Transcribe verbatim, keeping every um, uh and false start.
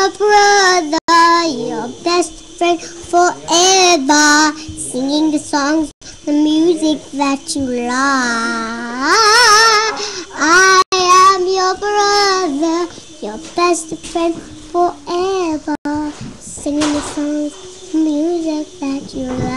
your brother, your best friend forever, singing the songs, the music that you like. I am your brother, your best friend forever, singing the songs, the music that you like.